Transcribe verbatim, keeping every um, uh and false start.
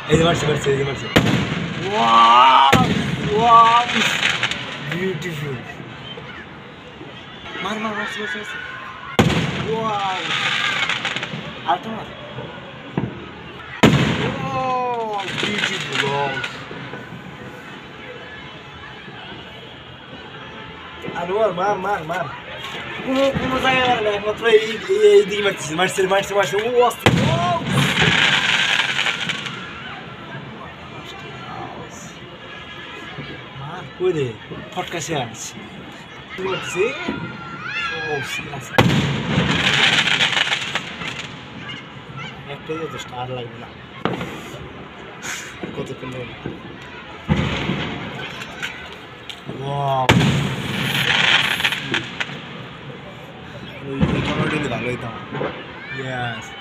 এই যে মারছে মারছে এই যে মারছে ওয়াও ওয়াও বিউটিফুল মার মার মারছে মারছে মারছে ওয়াও আর তোমার ওয়াও বিউটিফুল আর ওর মার মার মার কোনো কোনো জায়গায় না একমাত্র এই এই দিকে মারছে মারছে মারছে মারছে ও আস্তে মার কই রে ফটকা শেষ কি করছে ও সিরিয়াস একটাই যথেষ্ট আর লাগবে না কতক্ষণ লাগবে ওয়াও ওই টমেটো ভালো হইতাম ইয়েস